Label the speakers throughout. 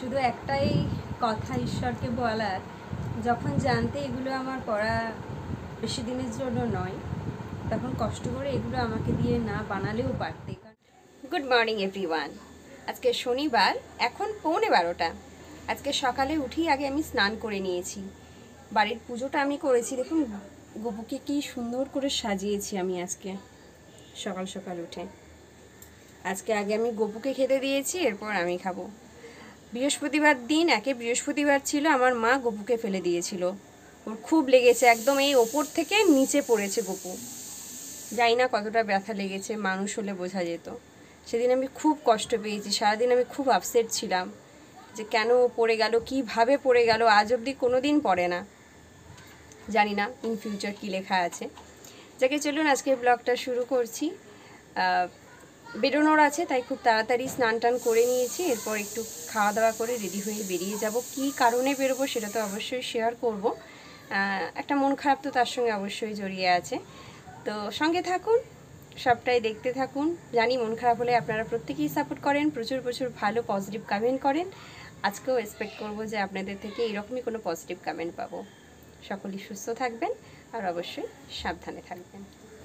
Speaker 1: শুধু একটাই কথা ঈশ্বরকে বলার, যখন জানতে এগুলো আমার করা বেশি দিনের জন্য নয়, তখন কষ্ট করে এগুলো আমাকে দিয়ে না বানালেও পারতে। Good morning everyone. আজকে শনিবার, এখন 11:15। আজকে সকালে উঠেই আগে আমি স্নান করে নিয়েছি। বাড়ির পুজোটা আমি করেছি। দেখুন গপুকে কি সুন্দর করে সাজিয়েছি আমি আজকে সকাল সকাল উঠে। আজকে আগে আমি গপুকে খেতে দিয়েছি, এরপর আমি খাবো। বৃহস্পতিবার দিন, বৃহস্পতিবার ছিল, আমার মা গপুকে ফেলে দিয়েছিল। ওর খুব লেগেছে, একদম এই ওপর থেকে নিচে পড়েছে গপু। জানি না কতটা ব্যথা লেগেছে, মানুষ হলে বোঝা যেত। সেদিন আমি খুব কষ্ট পেয়েছি, সারাদিন আমি খুব আপসেট ছিলাম যে কেন পড়ে গেল, কীভাবে পড়ে গেল। আজ অবধি কোনো দিন পড়ে না, জানি না ইন ফিউচার কী লেখা আছে। যাকে চলুন আজকে ব্লগটা শুরু করছি। বেরোনোর আছে, তাই খুব তাড়াতাড়ি স্নান টান করে নিয়েছি। এরপর একটু খাওয়া দাওয়া করে রেডি হয়ে বেরিয়ে যাব। কী কারণে বেরোবো সেটা তো অবশ্যই শেয়ার করব। একটা মন খারাপ তো তার সঙ্গে অবশ্যই জড়িয়ে আছে, তো সঙ্গে থাকুন, সবটাই দেখতে থাকুন। জানি মন খারাপ হলে আপনারা প্রত্যেকেই সাপোর্ট করেন, প্রচুর প্রচুর ভালো পজিটিভ কমেন্ট করেন। আজকেও এক্সপেক্ট করব যে আপনাদের থেকে এরকমই কোনো পজিটিভ কমেন্ট পাবো। সকলেই সুস্থ থাকবেন আর অবশ্যই সাবধানে থাকবেন।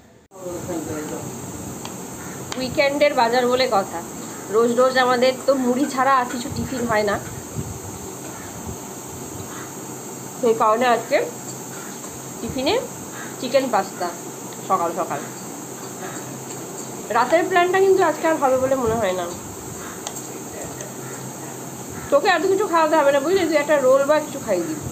Speaker 2: উইকেন্ডের বাজার বলে কথা, রোজ রোজ আমাদের তো মুড়ি ছাড়া আর কিছু টিফিন হয় না। সেই কারণে আজকে টিফিনে চিকেন পাস্তা সকাল সকাল। রাতের প্ল্যানটা কিন্তু আজকে আর হবে বলে মনে হয় না। তোকে এত কিছু খাওয়াতে হবে না, বুঝলি? তুই একটা রোল বা কিছু খাইয়ে দিবি।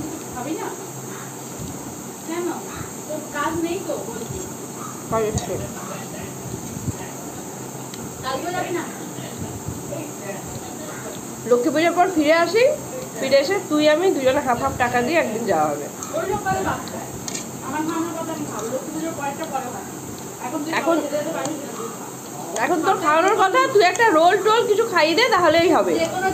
Speaker 2: লক্ষ্মী পুজোর পর ফিরে আসি, ফিরে এসে তুই আমি দুজনে হাফ হাফ টাকা দিয়ে একদিন যাওয়া হবে। এখন এখন তোর খাওয়ানোর কথা, তুই একটা রোল টোল কিছু খাইয়ে দে, তাহলেই হবে।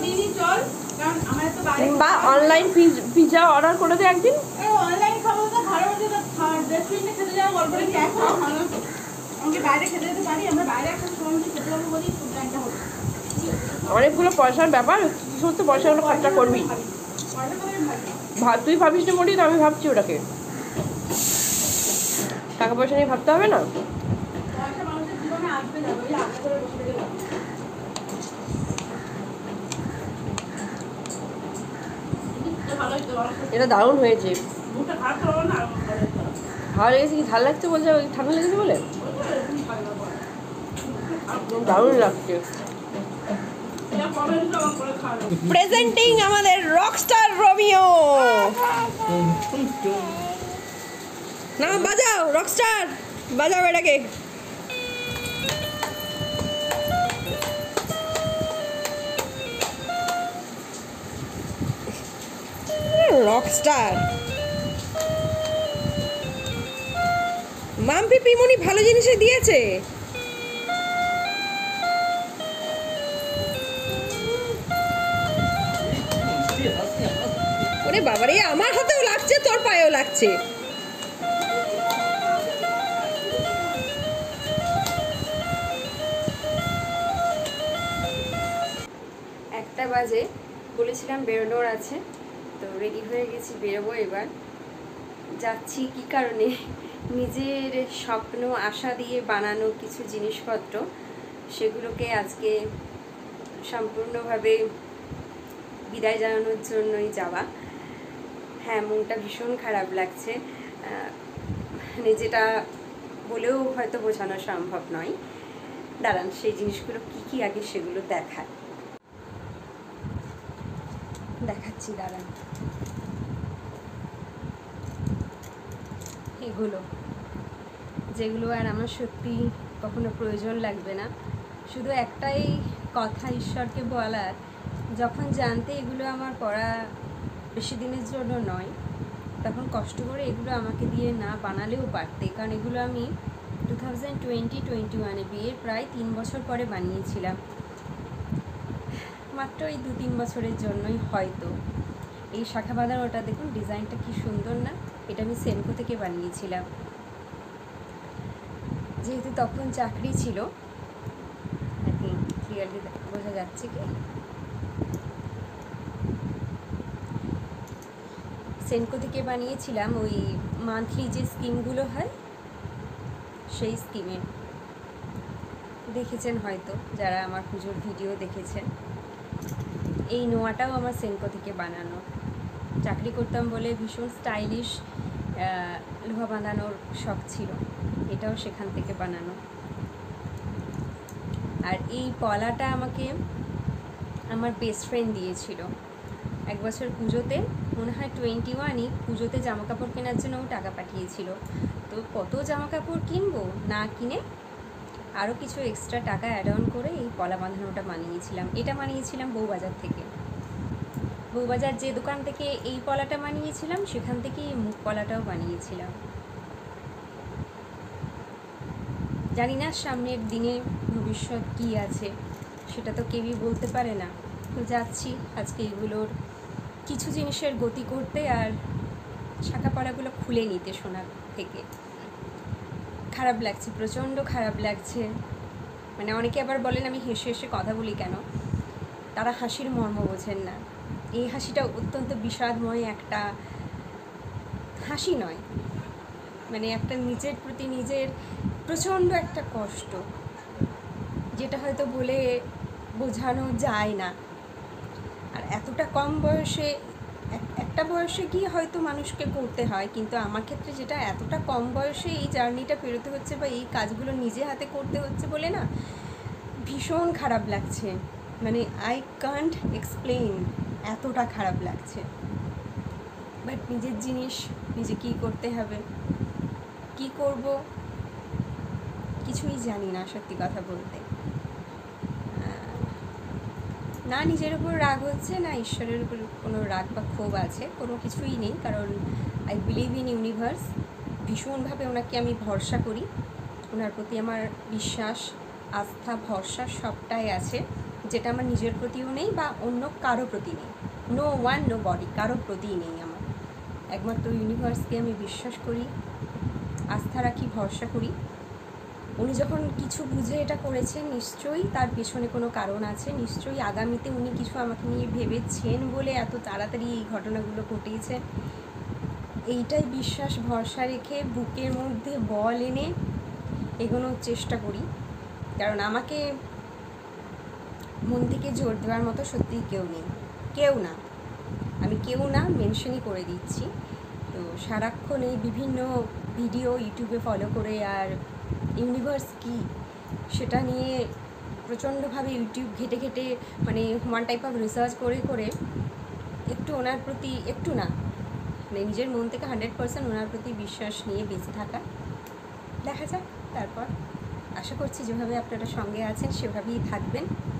Speaker 2: বা অনলাইন পিৎজা অর্ডার করে দে একদিন। অনেকগুলো পয়সার ব্যাপার, সমস্ত পয়সাগুলো খরচা করবি। তুই ভাবিস না মোটি, তো আমি ভাবছি ওটাকে। টাকা পয়সা নিয়ে ভাবতে হবে না। এটা দারুণ হয়েছে। ভালো লেগেছে কি? ঝাল লাগছে বলছে, ওই ঠান্ডা লেগেছে বলে দারুণ লাগছে। প্রেজেন্টিং আমাদের রকস্টার রোমিও। না বাজাও, রকস্টার বাজাও এটাকে। রকস্টার মাম্পি পিমনি ভালো জিনিসই দিয়েছে। ওরে বাবারে, আমার হাতেও লাগছে, তোর পায়েও লাগছে।
Speaker 1: একটা বাজে, বলেছিলাম বেরোনোর আছে, তো রেডি হয়ে গেছি, বেরোবো এবার। যাচ্ছি কি কারণে? নিজের স্বপ্ন আশা দিয়ে বানানো কিছু জিনিসপত্র, সেগুলোকে আজকে সম্পূর্ণভাবে বিদায় জানানোর জন্যই যাওয়া। হ্যাঁ, মনটা ভীষণ খারাপ লাগছে, মানে যেটা বলেও হয়তো বোঝানো সম্ভব নয়। দাঁড়ান, সেই জিনিসগুলো কি কি আগে সেগুলো দেখাচ্ছি, দাঁড়ান। এগুলো যেগুলো আর আমার সত্যি কখনো প্রয়োজন লাগবে না, শুধু একটাই কথা ঈশ্বরকে বলার, যখন জানতে এগুলো আমার করা বেশি দিনের জন্য নয়, তখন কষ্ট করে এগুলো আমাকে দিয়ে না বানালেও পারতে। কারণ এগুলো আমি 2020-21 বিয়ের প্রায় 3 বছর পরে বানিয়েছিলাম। মাত্র এই 2-3 বছরের জন্যই হয়তো। এই শাখা বাঁধানোটা দেখুন, ডিজাইনটা কি সুন্দর না? এটা আমি সেনকো থেকে বানিয়েছিলাম। যেহেতু তখন চাকরি ছিল, ক্লিয়ারলি বোঝা যাচ্ছে কি? সেনকো থেকে বানিয়েছিলাম ওই মান্থলি যে স্কিমগুলো হয় সেই স্কিমে। দেখেছেন হয়তো যারা আমার পুজোর ভিডিও দেখেছেন। এই নোয়াটাও আমার সেনকো থেকে বানানো। চাকরি করতাম বলে ভীষণ স্টাইলিশ লোহা বানানোর শখ ছিল, এটাও সেখান থেকে বানানো। আর এই পলাটা আমাকে আমার বেস্ট ফ্রেন্ড দিয়েছিল এক বছর পুজোতে, মনে হয় 21 পুজোতে জামা কাপড় কেনার জন্য ও টাকা পাঠিয়েছিল। তো কত জামা কাপড় কিনবো না কিনে আরও কিছু এক্সট্রা টাকা অ্যাড অন করে এই পলা বাঁধানোটা বানিয়েছিলাম। এটা বানিয়েছিলাম বউবাজার থেকে। বউবাজার যে দোকান থেকে এই পলাটা বানিয়েছিলাম সেখান থেকে এই মুখ পলাটাও বানিয়েছিলাম। জানি না সামনের দিনে ভবিষ্যৎ কী আছে, সেটা তো কেউই বলতে পারে না। তো যাচ্ছি আজকে এগুলোর কিছু জিনিসের গতি করতে আর শাঁখাপাড়াগুলো খুলে নিতে সোনার থেকে। খারাপ লাগছে, প্রচণ্ড খারাপ লাগছে। মানে অনেকে আবার বলেন আমি হেসে হেসে কথা বলি কেন, তারা হাসির মর্ম বোঝেন না। এই হাসিটা অত্যন্ত বিষাদময় একটা হাসি নয়, মানে একটা নিজের প্রতি নিজের প্রচণ্ড একটা কষ্ট, যেটা হয়তো বলে বোঝানো যায় না। আর এতটা কম বয়সে, একটা বয়সে গিয়ে হয়তো মানুষকে করতে হয়, কিন্তু আমার ক্ষেত্রে যেটা এতটা কম বয়সে এই জার্নিটা পেরোতে হচ্ছে বা এই কাজগুলো নিজে হাতে করতে হচ্ছে বলে না ভীষণ খারাপ লাগছে। মানে আই কান্ট এক্সপ্লেইন, এতটা খারাপ লাগছে। বাট নিজের জিনিস নিজেকেই করতে হবে। কি করব কিছুই জানি না সত্যি কথা বলতে। না নিজের উপর রাগ হচ্ছে, না ঈশ্বরের উপর কোনো রাগ বা ক্ষোভ আছে, কোনো কিছুই নেই। কারণ আই বিলিভ ইন ইউনিভার্স, ভীষণভাবে ওনাকে আমি ভরসা করি। ওনার প্রতি আমার বিশ্বাস, আস্থা, ভরসা সবটাই আছে, যেটা আমার নিজের প্রতিও নেই বা অন্য কারো প্রতি নেই। নো ওয়ান, নো বডি, কারো প্রতিই নেই আমার। একমাত্র ইউনিভার্সকে আমি বিশ্বাস করি, আস্থা রাখি, ভরসা করি। উনি যখন কিছু বুঝে এটা করেছেন, নিশ্চয়ই তার পেছনে কোনো কারণ আছে। নিশ্চয়ই আগামীতে উনি কিছু আমাকে নিয়ে ভেবেছেন বলে এত তাড়াতাড়ি এই ঘটনাগুলো ঘটিয়েছে। এইটাই বিশ্বাস, ভরসা রেখে বুকের মধ্যে বল এনে এগোনোর চেষ্টা করি। কারণ আমাকে মন থেকে জোর দেওয়ার মতো সত্যিই কেউ নেই, কেউ না। আমি কেউ না মেনশনই করে দিচ্ছি। তো সারাক্ষণ এই বিভিন্ন ভিডিও ইউটিউবে ফলো করে আর ইউনিভার্স কী সেটা নিয়ে প্রচণ্ডভাবে ইউটিউব ঘেটে ঘেটে, মানে ওয়ান টাইপ অফ রিসার্চ করে করে একটু ওনার প্রতি, একটু না মানে নিজের মন থেকে 100% ওনার প্রতি বিশ্বাস নিয়ে বেঁচে থাকা। দেখা যাক তারপর। আশা করছি যেভাবে আপনারা সঙ্গে আছেন সেভাবেই থাকবেন।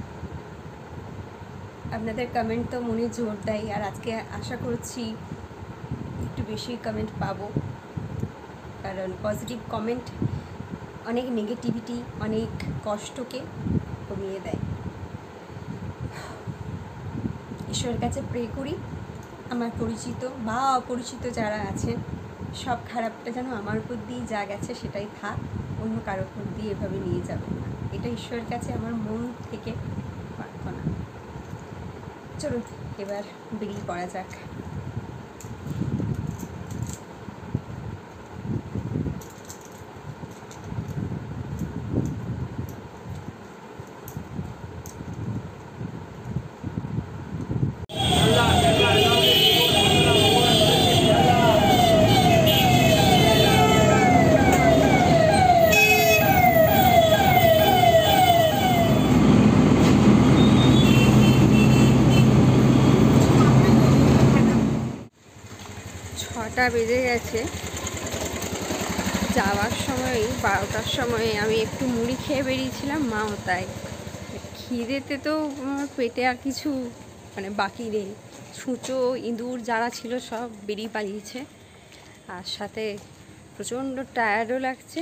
Speaker 1: আপনাদের কমেন্ট তো মনে জোর দেয়, আর আজকে আশা করছি একটু বেশি কমেন্ট পাবো, কারণ পজিটিভ কমেন্ট অনেক নেগেটিভিটি, অনেক কষ্টকে কমিয়ে দেয়। ঈশ্বরের কাছে প্রে করি আমার পরিচিত বা অপরিচিত যারা আছেন সব খারাপটা যেন আমার উপর দিয়ে যা গেছে সেটাই থাক, অন্য কারোর উপর দিয়ে এভাবে নিয়ে যাবেন না। এটা ঈশ্বরের কাছে আমার মন থেকে প্রার্থনা। চলুন এবার বেরিয়ে পড়া যাক। বেজে গেছে, যাওয়ার সময় 12টার সময় আমি একটু মুড়ি খেয়ে বেরিয়েছিলাম, মাও তাই। খিদেতে তো আমার পেটে আর কিছু মানে বাকি নেই। ছুঁচো ইঁদুর যারা ছিল সব বেরিয়ে পালিয়েছে, আর সাথে প্রচণ্ড টায়ার্ডও লাগছে।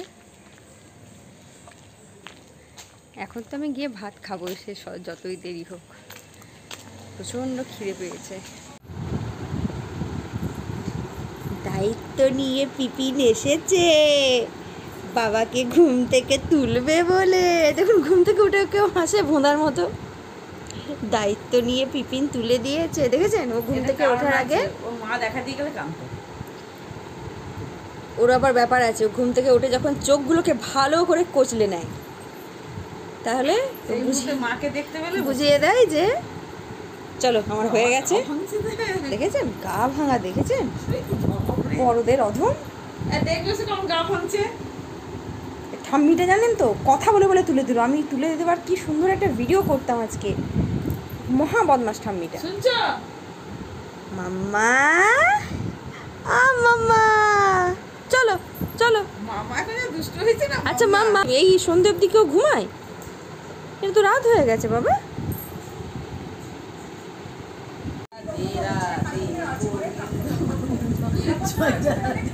Speaker 1: এখন তো আমি গিয়ে ভাত খাবো এসে, যতই দেরি হোক। প্রচণ্ড খিদে পেয়েছে। দায়িত্ব নিয়ে পিপিন এসেছে বাবাকে ঘুম থেকে তুলবে বলে। দেখুন ঘুম থেকে উঠে কেউ হাসে ভোঁদার মতো। দায়িত্ব নিয়ে পিপিন তুলে দিয়েছে, দেখেছেন? ও ঘুম থেকে ওঠার আগে
Speaker 3: ও মা দেখা দিয়ে গেলে কাঁদতো।
Speaker 1: ওর আবার ব্যাপার আছে, ও ঘুম থেকে উঠে যখন চোখগুলোকে ভালো করে কচলে নেয়, তাহলে
Speaker 3: এই মুহূর্তে মাকে দেখতে পেলে
Speaker 1: বুঝিয়ে দেয় যে চলো আমার হয়ে গেছে।
Speaker 3: ভাঙছে দেয়।
Speaker 1: দেখেছেন গা ভাঙা, দেখেছেন বড়দের অধম।
Speaker 3: দেখবে সে কেমন গা ভাঙছে।
Speaker 1: ঠাম্মিটা জানেন তো কথা বলে বলে তুলে দিল, আমি তুলে দিতে পার কি সুন্দর একটা ভিডিও করতাম আজকে। মহা বদমাস ঠাম্মিটা।
Speaker 3: শুনছো?
Speaker 1: মাম্মা মাম্মা চলো চলো।
Speaker 3: মামা এখন যা দুষ্ট হয়েছে না।
Speaker 1: আচ্ছা মাম্মা এই সন্ধ্যে অব্দি কেউ ঘুমায়? এটা তো রাত হয়ে গেছে বাবা।
Speaker 3: রাধে রাধে